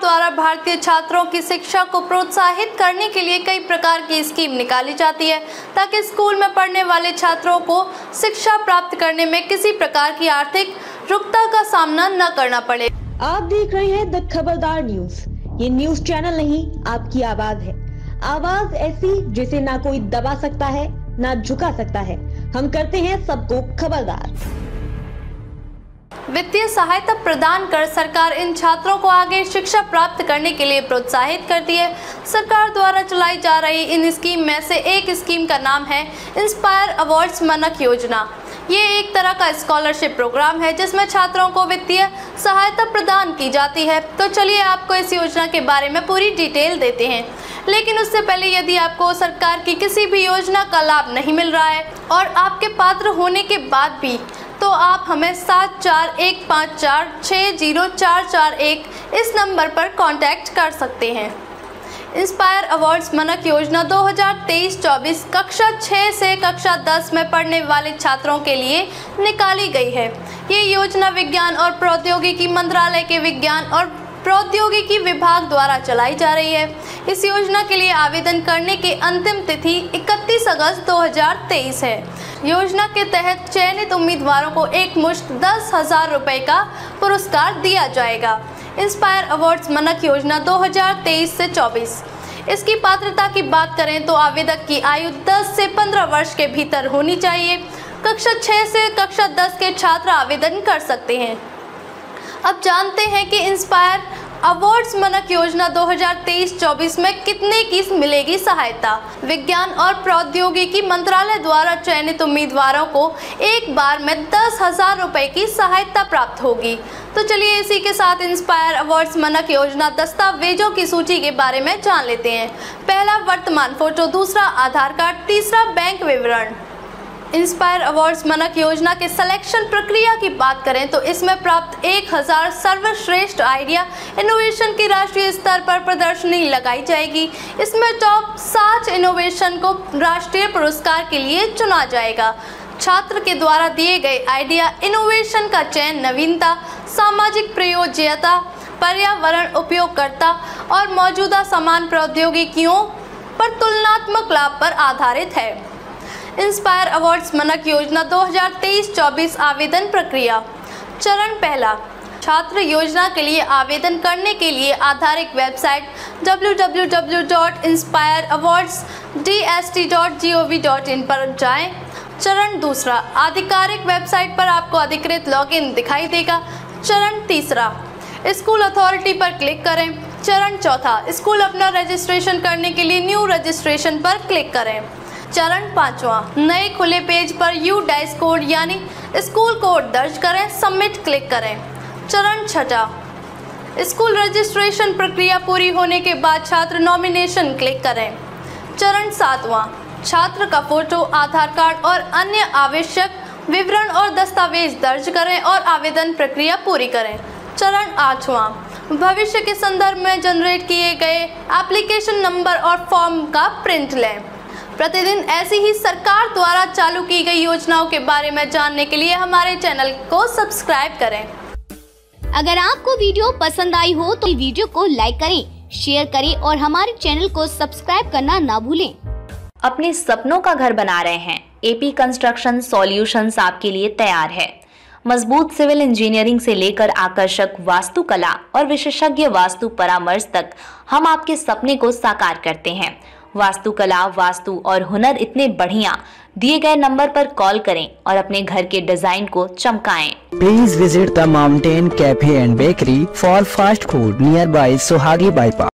द्वारा भारतीय छात्रों की शिक्षा को प्रोत्साहित करने के लिए कई प्रकार की स्कीम निकाली जाती है ताकि स्कूल में पढ़ने वाले छात्रों को शिक्षा प्राप्त करने में किसी प्रकार की आर्थिक रुकता का सामना न करना पड़े। आप देख रहे हैं द खबरदार न्यूज। ये न्यूज चैनल नहीं, आपकी आवाज है। आवाज ऐसी जिसे ना कोई दबा सकता है ना झुका सकता है। हम करते हैं सबको खबरदार। वित्तीय सहायता प्रदान कर सरकार इन छात्रों को आगे शिक्षा प्राप्त करने के लिए प्रोत्साहित करती है। सरकार द्वारा चलाई जा रही इन स्कीम में से एक स्कीम का नाम है इंस्पायर अवार्ड्स मानक योजना। ये एक तरह का स्कॉलरशिप प्रोग्राम है जिसमें छात्रों को वित्तीय सहायता प्रदान की जाती है। तो चलिए आपको इस योजना के बारे में पूरी डिटेल देते हैं। लेकिन उससे पहले यदि आपको सरकार की किसी भी योजना का लाभ नहीं मिल रहा है और आपके पात्र होने के बाद भी, तो आप हमें 7415460441 इस नंबर पर कांटेक्ट कर सकते हैं। इंस्पायर अवार्ड्स मानक योजना 2023-24 कक्षा 6 से कक्षा 10 में पढ़ने वाले छात्रों के लिए निकाली गई है। ये योजना विज्ञान और प्रौद्योगिकी मंत्रालय के विज्ञान और प्रौद्योगिकी विभाग द्वारा चलाई जा रही है। इस योजना के लिए आवेदन करने की अंतिम तिथि 31 अगस्त 2023 है। योजना के तहत चयनित उम्मीदवारों को एक मुश्त 10,000 रुपये का पुरस्कार दिया जाएगा। इंस्पायर अवार्ड्स मानक योजना 2023 से 24। इसकी पात्रता की बात करें तो आवेदक की आयु 10 से 15 वर्ष के भीतर होनी चाहिए। कक्षा 6 से कक्षा 10 के छात्र आवेदन कर सकते हैं। अब जानते हैं कि इंस्पायर अवार्ड्स मानक योजना 2023-24 में कितने की मिलेगी सहायता। विज्ञान और प्रौद्योगिकी मंत्रालय द्वारा चयनित उम्मीदवारों को एक बार में 10,000 रुपये की सहायता प्राप्त होगी। तो चलिए इसी के साथ इंस्पायर अवार्ड्स मानक योजना दस्तावेजों की सूची के बारे में जान लेते हैं। पहला वर्तमान फोटो, दूसरा आधार कार्ड, तीसरा बैंक विवरण। इंस्पायर अवार्ड्स मानक योजना के सिलेक्शन प्रक्रिया की बात करें तो इसमें प्राप्त 1000 सर्वश्रेष्ठ आइडिया इनोवेशन की राष्ट्रीय स्तर पर प्रदर्शनी लगाई जाएगी। इसमें टॉप 7 इनोवेशन को राष्ट्रीय पुरस्कार के लिए चुना जाएगा। छात्र के द्वारा दिए गए आइडिया इनोवेशन का चयन नवीनता, सामाजिक प्रयोज्यता, पर्यावरण उपयोगकर्ता और मौजूदा समान प्रौद्योगिकियों पर तुलनात्मक लाभ पर आधारित है। इंस्पायर अवार्ड्स मानक योजना 2023-24 आवेदन प्रक्रिया। चरण पहला, छात्र योजना के लिए आवेदन करने के लिए आधारिक वेबसाइट www.inspireawardsdst.gov.in पर जाएं। चरण दूसरा, आधिकारिक वेबसाइट पर आपको अधिकृत लॉगिन दिखाई देगा। चरण तीसरा, स्कूल अथॉरिटी पर क्लिक करें। चरण चौथा, स्कूल अपना रजिस्ट्रेशन करने के लिए न्यू रजिस्ट्रेशन पर क्लिक करें। चरण पांचवा, नए खुले पेज पर U-DICE कोड यानी स्कूल कोड दर्ज करें, सबमिट क्लिक करें। चरण छठा, स्कूल रजिस्ट्रेशन प्रक्रिया पूरी होने के बाद छात्र नॉमिनेशन क्लिक करें। चरण सातवां, छात्र का फोटो, आधार कार्ड और अन्य आवश्यक विवरण और दस्तावेज दर्ज करें और आवेदन प्रक्रिया पूरी करें। चरण आठवां, भविष्य के संदर्भ में जनरेट किए गए एप्लीकेशन नंबर और फॉर्म का प्रिंट लें। प्रतिदिन ऐसी ही सरकार द्वारा चालू की गई योजनाओं के बारे में जानने के लिए हमारे चैनल को सब्सक्राइब करें। अगर आपको वीडियो पसंद आई हो तो वीडियो को लाइक करें, शेयर करें और हमारे चैनल को सब्सक्राइब करना ना भूलें। अपने सपनों का घर बना रहे हैं? एपी कंस्ट्रक्शन सॉल्यूशंस आपके लिए तैयार है। मजबूत सिविल इंजीनियरिंग से लेकर आकर्षक वास्तुकला और विशेषज्ञ वास्तु परामर्श तक हम आपके सपने को साकार करते हैं। वास्तुकला, वास्तु और हुनर इतने बढ़िया, दिए गए नंबर पर कॉल करें और अपने घर के डिजाइन को चमकाएं। Please visit the Mountain Cafe and Bakery for fast food nearby Sohagi Bypass.